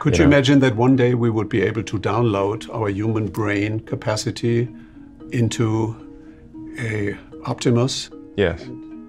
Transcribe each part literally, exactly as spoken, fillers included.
Could you, you know? imagine that one day we would be able to download our human brain capacity into a Optimus? Yes.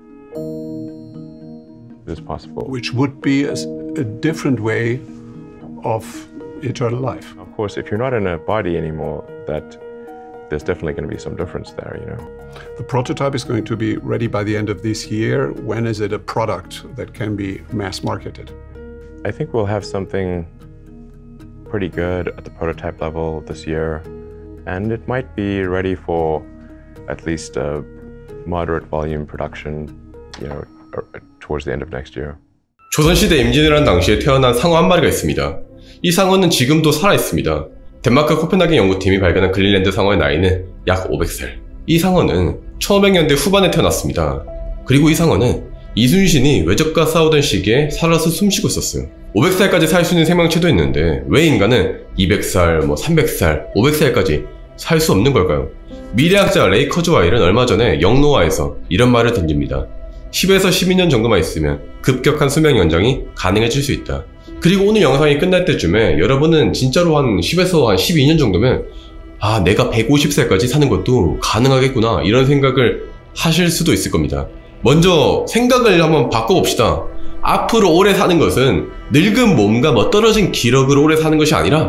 It is possible. Which would be a, a different way of eternal life. Of course, if you're not in a body anymore, that there's definitely going to be some difference there, you know. The prototype is going to be ready by the end of this year. When is it a product that can be mass marketed? I think we'll have something pretty good at the prototype level this year, and it might be ready for at least a moderate volume production, you know, towards the end of next year. 조선시대 임진왜란 당시에 태어난 상어 한 마리가 있습니다. 이 상어는 지금도 살아있습니다. 덴마크 코펜하겐 연구팀이 발견한 그린란드 상어의 나이는 약 오백 살. 이 상어는 천오백 년대 후반에 태어났습니다. 그리고 이 상어는 이순신이 외적과 싸우던 시기에 살아서 숨쉬고 있었어요. 오백 살까지 살 수 있는 생명체도 있는데 왜 인간은 이백 살, 뭐 삼백 살, 오백 살까지 살 수 없는 걸까요? 미래학자 레이 커즈와일은 얼마 전에 영노화에서 이런 말을 던집니다. 십에서 십이 년 정도만 있으면 급격한 수명 연장이 가능해질 수 있다. 그리고 오늘 영상이 끝날 때쯤에 여러분은 진짜로 한 십에서 한 십이 년 정도면 아, 내가 백오십 살까지 사는 것도 가능하겠구나 이런 생각을 하실 수도 있을 겁니다. 먼저 생각을 한번 바꿔봅시다. 앞으로 오래 사는 것은 늙은 몸과 뭐 떨어진 기력으로 오래 사는 것이 아니라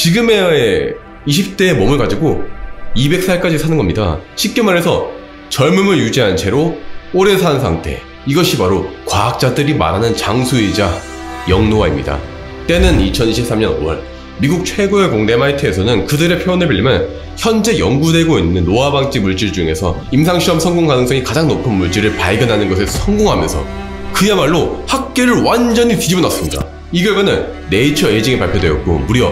지금의 이십 대의 몸을 가지고 이백 살까지 사는 겁니다. 쉽게 말해서 젊음을 유지한 채로 오래 사는 상태, 이것이 바로 과학자들이 말하는 장수이자 영노화입니다. 때는 이천이십삼 년 오월, 미국 최고의 공대 엠아이티에서는 그들의 표현을 빌리면 현재 연구되고 있는 노화 방지 물질 중에서 임상시험 성공 가능성이 가장 높은 물질을 발견하는 것에 성공하면서 그야말로 학계를 완전히 뒤집어 놨습니다. 이 결과는 네이처 에이징에 발표되었고 무려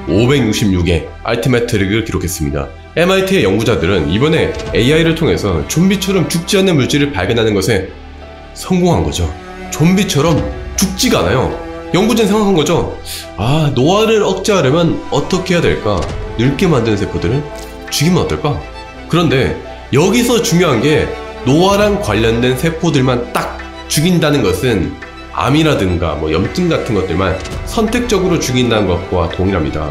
오백육십육 의 알티메트릭을 기록했습니다. 엠아이티의 연구자들은 이번에 에이아이를 통해서 좀비처럼 죽지 않는 물질을 발견하는 것에 성공한 거죠. 좀비처럼 죽지가 않아요. 연구진은 생각한 거죠. 아, 노화를 억제하려면 어떻게 해야 될까? 늙게 만드는 세포들을 죽이면 어떨까? 그런데 여기서 중요한 게 노화랑 관련된 세포들만 딱 죽인다는 것은 암이라든가 뭐 염증 같은 것들만 선택적으로 죽인다는 것과 동일합니다.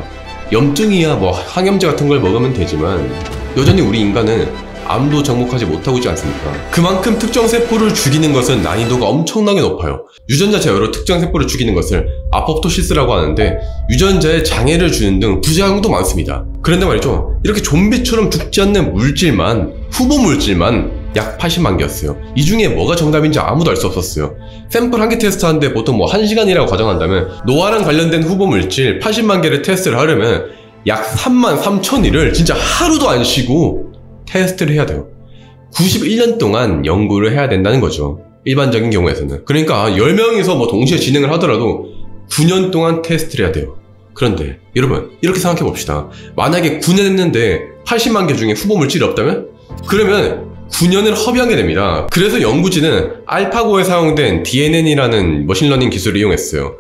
염증이야 뭐 항염제 같은 걸 먹으면 되지만 여전히 우리 인간은 암도 정복하지 못하고 있지 않습니까? 그만큼 특정 세포를 죽이는 것은 난이도가 엄청나게 높아요. 유전자 제어로 특정 세포를 죽이는 것을 아포프토시스라고 하는데 유전자에 장애를 주는 등 부작용도 많습니다. 그런데 말이죠, 이렇게 좀비처럼 죽지 않는 물질만, 후보 물질만 약 팔십만 개였어요. 이 중에 뭐가 정답인지 아무도 알 수 없었어요. 샘플 한 개 테스트하는데 보통 뭐 한 시간이라고 가정한다면 노화랑 관련된 후보 물질 팔십만 개를 테스트를 하려면 약 삼만 삼천 일을 진짜 하루도 안 쉬고 테스트를 해야 돼요. 구십일 년 동안 연구를 해야 된다는 거죠. 일반적인 경우에서는. 그러니까 열 명이서 뭐 동시에 진행을 하더라도 구 년 동안 테스트를 해야 돼요. 그런데 여러분 이렇게 생각해 봅시다. 만약에 구 년 했는데 팔십만 개 중에 후보 물질이 없다면? 그러면 구 년을 허비하게 됩니다. 그래서 연구진은 알파고에 사용된 디엔엔이라는 머신러닝 기술을 이용했어요.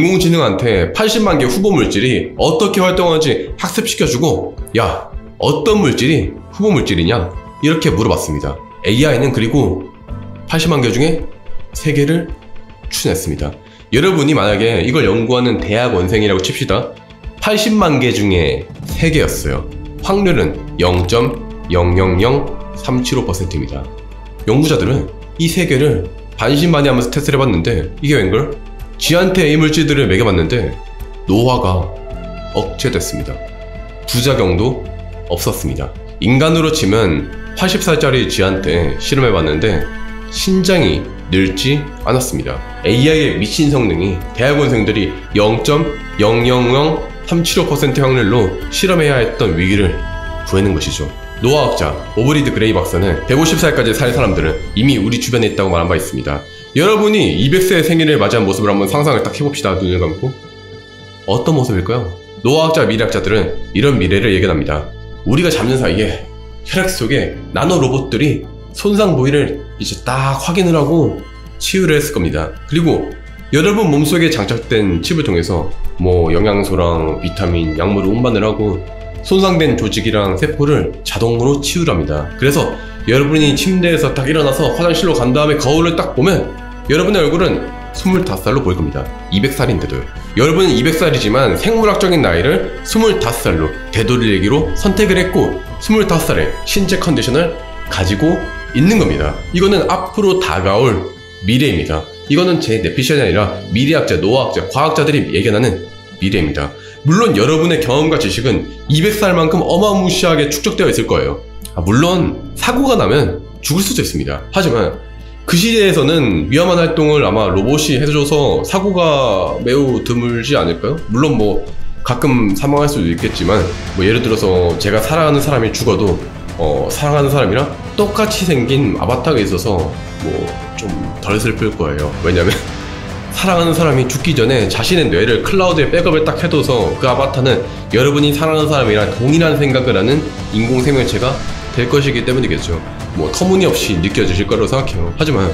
인공지능한테 팔십만 개 후보 물질이 어떻게 활동하는지 학습시켜주고 야, 어떤 물질이 후보 물질이냐? 이렇게 물어봤습니다. 에이아이는 그리고 팔십만 개 중에 세 개를 추천했습니다. 여러분이 만약에 이걸 연구하는 대학원생이라고 칩시다. 팔십만 개 중에 세 개였어요. 확률은 영 점 영영영삼칠오 퍼센트입니다. 연구자들은 이 세 개를 반신반의하면서 테스트를 해봤는데 이게 웬걸? 쥐한테 이 물질들을 먹여봤는데 노화가 억제됐습니다. 부작용도 없었습니다. 인간으로 치면 팔십 살짜리 쥐한테 실험해봤는데 신장이 늙지 않았습니다. 에이아이의 미친 성능이 대학원생들이 영 점 영영영삼칠오 퍼센트 확률로 실험해야 했던 위기를 구해낸 것이죠. 노화학자 오브리드 그레이 박사는 백오십 살까지 살 사람들은 이미 우리 주변에 있다고 말한 바 있습니다. 여러분이 이백 세의 생일을 맞이한 모습을 한번 상상을 딱 해봅시다. 눈을 감고. 어떤 모습일까요? 노화학자 미래학자들은 이런 미래를 예견합니다. 우리가 잠든 사이에 혈액 속에 나노 로봇들이 손상 부위를 이제 딱 확인을 하고 치유를 했을 겁니다. 그리고 여러분 몸속에 장착된 칩을 통해서 뭐 영양소랑 비타민, 약물을 운반을 하고 손상된 조직이랑 세포를 자동으로 치유를 합니다. 그래서 여러분이 침대에서 딱 일어나서 화장실로 간 다음에 거울을 딱 보면 여러분의 얼굴은 스물다섯 살로 보일 겁니다. 이백 살인데도요. 여러분은 이백 살이지만 생물학적인 나이를 스물다섯 살로 되돌리기로 선택을 했고 스물다섯 살의 신체 컨디션을 가지고 있는 겁니다. 이거는 앞으로 다가올 미래입니다. 이거는 제 내피셜이 아니라 미래학자, 노화학자, 과학자들이 예견하는 미래입니다. 물론 여러분의 경험과 지식은 이백 살만큼 어마무시하게 축적되어 있을 거예요. 아, 물론 사고가 나면 죽을 수도 있습니다. 하지만 그 시대에서는 위험한 활동을 아마 로봇이 해줘서 사고가 매우 드물지 않을까요? 물론 뭐 가끔 사망할 수도 있겠지만 뭐 예를 들어서 제가 사랑하는 사람이 죽어도 어, 사랑하는 사람이랑 똑같이 생긴 아바타가 있어서 뭐 좀 덜 슬플 거예요. 왜냐면 사랑하는 사람이 죽기 전에 자신의 뇌를 클라우드에 백업을 딱 해둬서 그 아바타는 여러분이 사랑하는 사람이랑 동일한 생각을 하는 인공생명체가 될 것이기 때문이겠죠. 뭐 터무니없이 느껴지실 거라고 생각해요. 하지만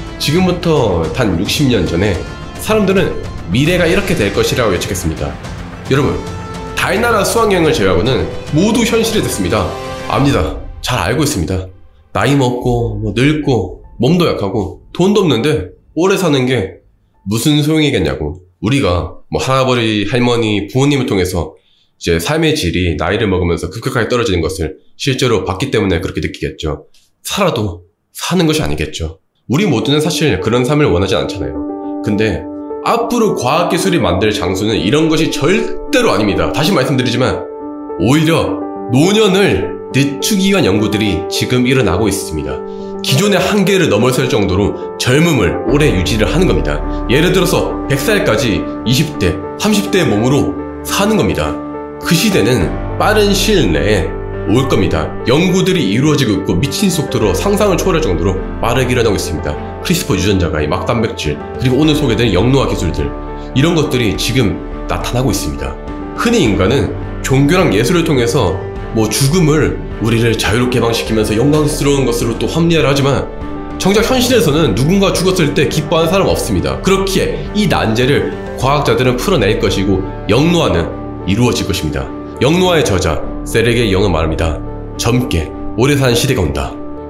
지금부터 단 육십 년 전에 사람들은 미래가 이렇게 될 것이라고 예측했습니다. 여러분, 달나라 수학여행을 제외하고는 모두 현실화됐습니다. 압니다. 잘 알고 있습니다. 나이 먹고 뭐 늙고 몸도 약하고 돈도 없는데 오래 사는 게 무슨 소용이겠냐고. 우리가 뭐 할아버지, 할머니, 부모님을 통해서 이제 삶의 질이 나이를 먹으면서 급격하게 떨어지는 것을 실제로 봤기 때문에 그렇게 느끼겠죠. 살아도 사는 것이 아니겠죠. 우리 모두는 사실 그런 삶을 원하지 않잖아요. 근데 앞으로 과학기술이 만들 장수는 이런 것이 절대로 아닙니다. 다시 말씀드리지만 오히려 노년을 늦추기 위한 연구들이 지금 일어나고 있습니다. 기존의 한계를 넘어설 정도로 젊음을 오래 유지를 하는 겁니다. 예를 들어서 백 살까지 이십 대, 삼십 대의 몸으로 사는 겁니다. 그 시대는 빠른 시일 내에 올 겁니다. 연구들이 이루어지고 있고 미친 속도로 상상을 초월할 정도로 빠르게 일어나고 있습니다. 크리스퍼 유전자가의 막단백질, 그리고 오늘 소개된 영노화 기술들, 이런 것들이 지금 나타나고 있습니다. 흔히 인간은 종교랑 예술을 통해서 뭐 죽음을 우리를 자유롭게 해방시키면서 영광스러운 것으로 또 합리화를 하지만 정작 현실에서는 누군가 죽었을 때 기뻐하는 사람 없습니다. 그렇기에 이 난제를 과학자들은 풀어낼 것이고 영노화는 이루어질 것입니다. 영노화의 저자 세르게이 영은 말합니다. 젊게 오래 사는 시대가 온다.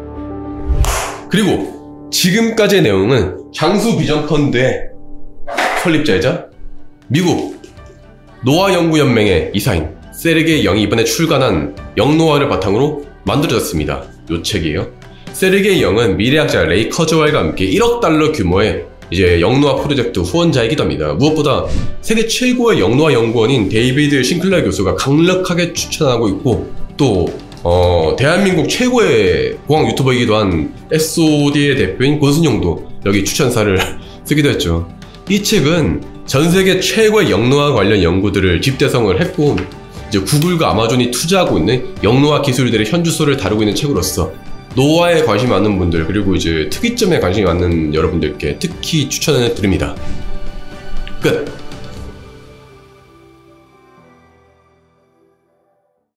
그리고 지금까지의 내용은 장수 비전 펀드의 설립자이자 미국 노화연구연맹의 이사인 세르게이 영이 이번에 출간한 영노화를 바탕으로 만들어졌습니다. 요 책이에요. 세르게이 영은 미래학자 레이 커즈웰과 함께 일억 달러 규모의 이제 영노화 프로젝트 후원자이기도 합니다. 무엇보다 세계 최고의 영노화 연구원인 데이비드 싱클레어 교수가 강력하게 추천하고 있고, 또 어, 대한민국 최고의 공학 유튜버이기도 한 에스오디의 대표인 권순용도 여기 추천사를 쓰기도 했죠. 이 책은 전 세계 최고의 영노화 관련 연구들을 집대성을 했고, 이제 구글과 아마존이 투자하고 있는 영노화 기술들의 현주소를 다루고 있는 책으로서 노화에 관심이 많은 분들, 그리고 이제 특이점에 관심이 많은 여러분들께 특히 추천을 드립니다. 끝!